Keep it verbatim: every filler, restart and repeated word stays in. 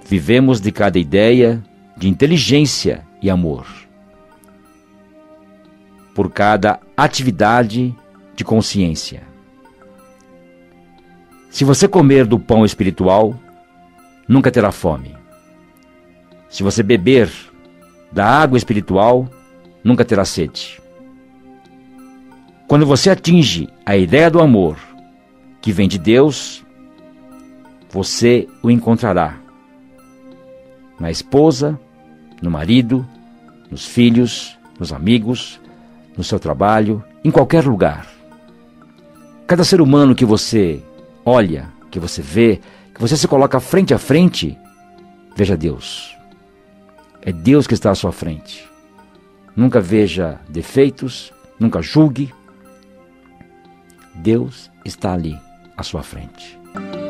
vivemos de cada ideia de inteligência e amor, por cada atividade de consciência. Se você comer do pão espiritual, nunca terá fome. Se você beber da água espiritual, nunca terá sede. Quando você atinge a ideia do amor que vem de Deus, você o encontrará na esposa, no marido, nos filhos, nos amigos, no seu trabalho, em qualquer lugar. Cada ser humano que você olha, que você vê, que você se coloca frente a frente, veja Deus. É Deus que está à sua frente. Nunca veja defeitos, nunca julgue. Deus está ali à sua frente.